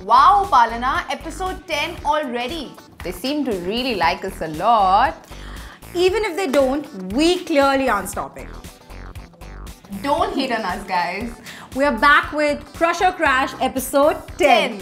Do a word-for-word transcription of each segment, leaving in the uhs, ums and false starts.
Wow, Upalina, episode ten already. They seem to really like us a lot. Even if they don't, we clearly aren't stopping. Don't hate on us, guys. We are back with Crush or Crash episode ten.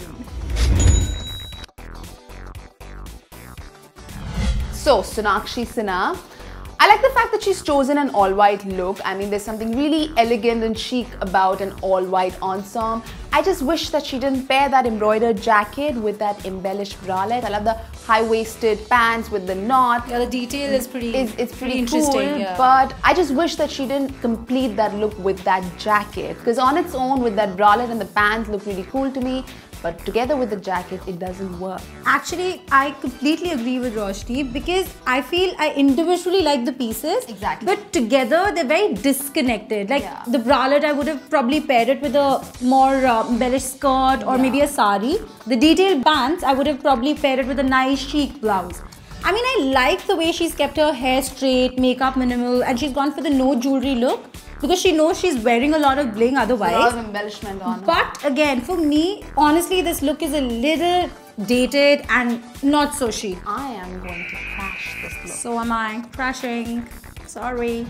So, Sonakshi Sinha, I like the fact that she's chosen an all-white look. I mean, there's something really elegant and chic about an all-white ensemble. I just wish that she didn't pair that embroidered jacket with that embellished bralette. I love the high-waisted pants with the knot. Yeah, the detail is pretty, it's, it's pretty, pretty cool, interesting. Yeah. But I just wish that she didn't complete that look with that jacket. Because on its own, with that bralette and the pants, look really cool to me. But together with the jacket, it doesn't work. Actually, I completely agree with Roshni because I feel I individually like the pieces. Exactly. But together, they're very disconnected. Like yeah. the bralette, I would have probably paired it with a more uh, embellished skirt or yeah. maybe a sari. The detailed pants, I would have probably paired it with a nice chic blouse. I mean, I like the way she's kept her hair straight, makeup minimal, and she's gone for the no jewelry look. Because she knows she's wearing a lot of bling otherwise. A lot of embellishment on her. But again, for me, honestly, this look is a little dated and not so chic. I am going to crash this look. So am I. Crashing. Sorry.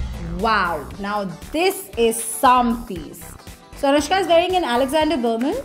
Wow. Now this is some piece. So Anushka is wearing an Alexander Berman.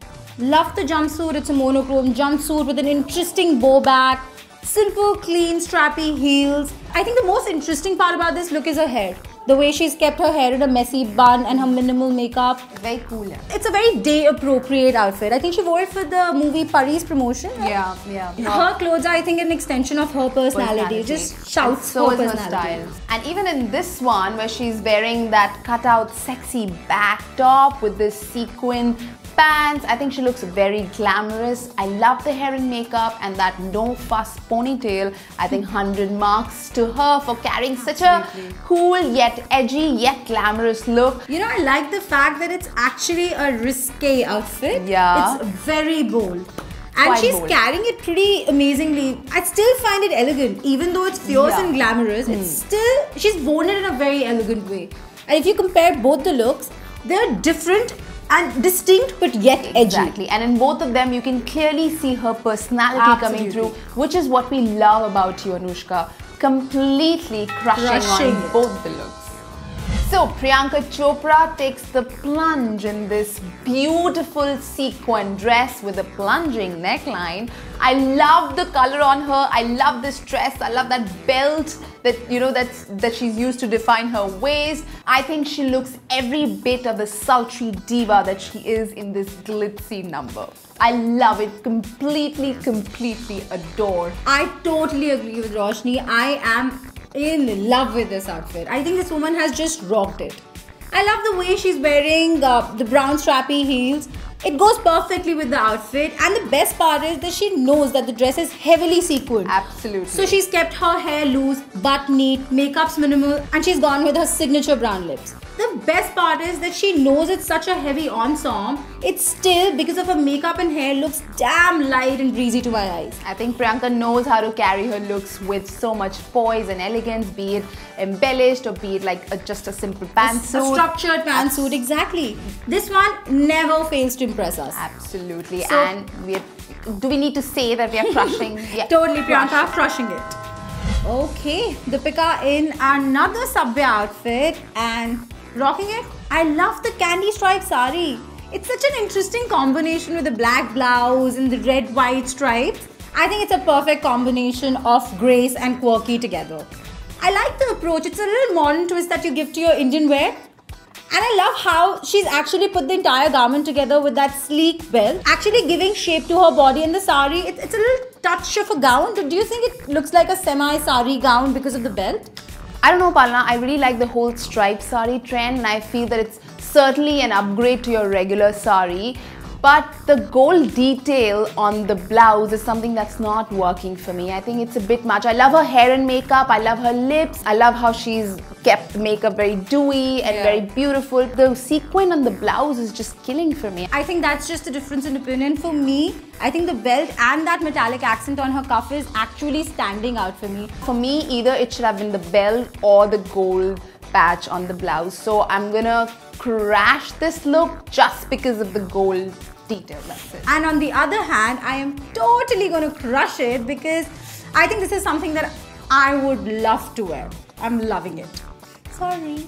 Love the jumpsuit. It's a monochrome jumpsuit with an interesting bow back. Simple, clean, strappy heels. I think the most interesting part about this look is her hair. The way she's kept her hair in a messy bun and her minimal makeup. Very cool. Yeah. It's a very day-appropriate outfit. I think she wore it for the movie Pari's promotion. Right? Yeah, yeah. Her clothes are, I think, an extension of her personality. personality. Just shouts and so her is personality. Her style. And even in this one, where she's wearing that cut-out sexy back top with this sequin pants, I think she looks very glamorous. I love the hair and makeup and that no-fuss ponytail. I think one hundred marks to her for carrying such Absolutely. a cool yet edgy yet glamorous look. You know, I like the fact that it's actually a risque outfit. Yeah. It's very bold. And Quite she's bold. carrying it pretty amazingly. I still find it elegant. Even though it's fierce Yeah. and glamorous, Hmm. it's still, she's worn it in a very elegant way. And if you compare both the looks, they're different and distinct but yet edgy. Exactly. And in both of them, you can clearly see her personality Absolutely. coming through, which is what we love about you, Anushka. Completely crushing, Crushing on it. both the looks. So, Priyanka Chopra takes the plunge in this beautiful sequin dress with a plunging neckline. I love the color on her. I love this dress. I love that belt that, you know, that's, that she's used to define her waist. I think she looks every bit of the sultry diva that she is in this glitzy number. I love it. Completely, completely adore. I totally agree with Roshni. I am in love with this outfit. I think this woman has just rocked it. I love the way she's wearing uh, the brown strappy heels. It goes perfectly with the outfit, and the best part is that she knows that the dress is heavily sequined. Absolutely. So she's kept her hair loose, butt neat, makeup's minimal, and she's gone with her signature brown lips. The best part is that she knows it's such a heavy ensemble, it's still, because of her makeup and hair, looks damn light and breezy to my eyes. I think Priyanka knows how to carry her looks with so much poise and elegance, be it embellished or be it like a, just a simple pantsuit. A structured pantsuit, exactly. This one never fails to impress us. Absolutely. So, and we are, do we need to say that we are crushing? Yeah, totally, Priyanka, crushing it. Okay, Deepika in another Subway outfit and rocking it. I love the candy stripe sari. It's such an interesting combination with the black blouse and the red white stripes. I think it's a perfect combination of grace and quirky together. I like the approach. It's a little modern twist that you give to your Indian wear. And I love how she's actually put the entire garment together with that sleek belt, actually giving shape to her body in the sari. It's, it's a little touch of a gown. Do you think it looks like a semi-sari gown because of the belt? I don't know, Upalina. I really like the whole striped sari trend, and I feel that it's certainly an upgrade to your regular sari. But the gold detail on the blouse is something that's not working for me. I think it's a bit much. I love her hair and makeup. I love her lips. I love how she's kept the makeup very dewy and yeah. very beautiful. The sequin on the blouse is just killing for me. I think that's just a difference in opinion. For me, I think the belt and that metallic accent on her cuff is actually standing out for me. For me, either it should have been the belt or the gold patch on the blouse. So I'm gonna crash this look just because of the gold detail, that's it. And on the other hand, I am totally going to crush it because I think this is something that I would love to wear. I'm loving it. Sorry.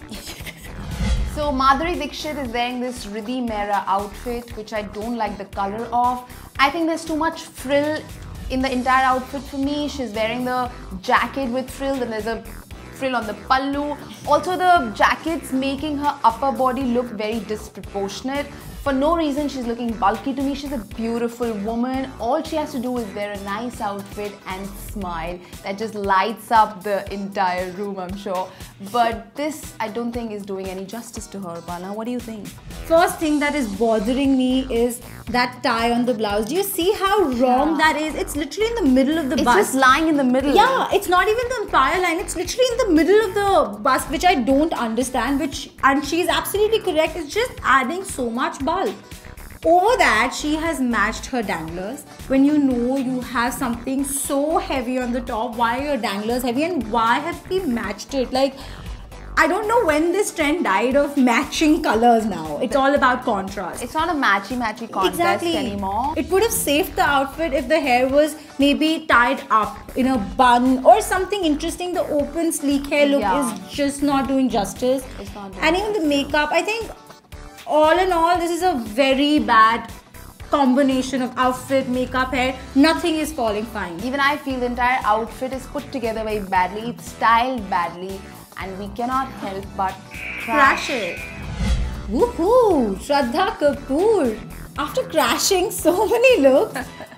So Madhuri Dixit is wearing this Riddhi Mehra outfit, which I don't like the color of. I think there's too much frill in the entire outfit for me. She's wearing the jacket with frill, then there's a frill on the pallu. Also, the jacket's making her upper body look very disproportionate. For no reason, she's looking bulky to me. She's a beautiful woman. All she has to do is wear a nice outfit and smile. That just lights up the entire room, I'm sure. But this, I don't think, is doing any justice to her, Upalina. What do you think? First thing that is bothering me is that tie on the blouse. Do you see how wrong Yeah. that is? It's literally in the middle of the It's bust. just lying in the middle. Yeah, it's not even the entire line. It's literally in the middle of the bust, which I don't understand. Which and she's absolutely correct. It's just adding so much bulk. Over that, she has matched her danglers. When you know you have something so heavy on the top, why are your danglers heavy and why have we matched it? Like, I don't know when this trend died of matching colors now. It's all about contrast. It's not a matchy-matchy contest Exactly. anymore. It would have saved the outfit if the hair was maybe tied up in a bun or something interesting. The open sleek hair look Yeah. is just not doing justice. It's not doing And even the makeup, I think all in all, this is a very bad combination of outfit, makeup, hair. Nothing is falling fine. Even I feel the entire outfit is put together very badly. It's styled badly. And we cannot help but Crash it. Woohoo! Shraddha Kapoor. After crashing so many looks,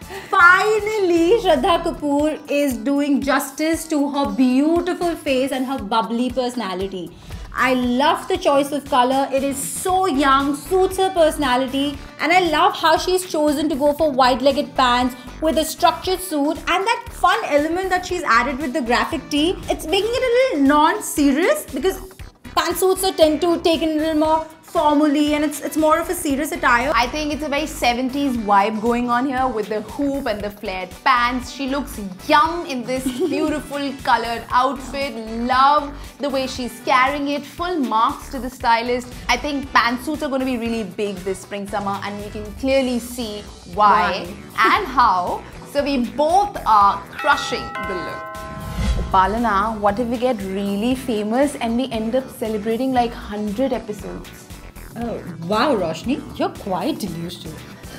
finally Shraddha Kapoor is doing justice to her beautiful face and her bubbly personality. I love the choice of color. It is so young, suits her personality, and I love how she's chosen to go for wide-legged pants with a structured suit and that fun element that she's added with the graphic tee. It's making it a little non-serious because pantsuits are tend to take in a little more formally and it's it's more of a serious attire. I think it's a very seventies vibe going on here with the hoop and the flared pants. She looks young in this beautiful colored outfit. Love the way she's carrying it. Full marks to the stylist. I think pantsuits are going to be really big this spring summer and we can clearly see why, why? and how. So we both are crushing the look. Upalina, what if we get really famous and we end up celebrating like one hundred episodes? Oh, wow, Roshni, you're quite delusional.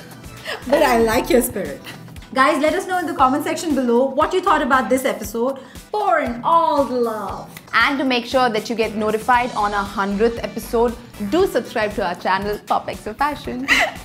But I like your spirit. Guys, let us know in the comment section below what you thought about this episode. Pour in all the love. And to make sure that you get notified on our one hundredth episode, do subscribe to our channel, POPxo Fashion.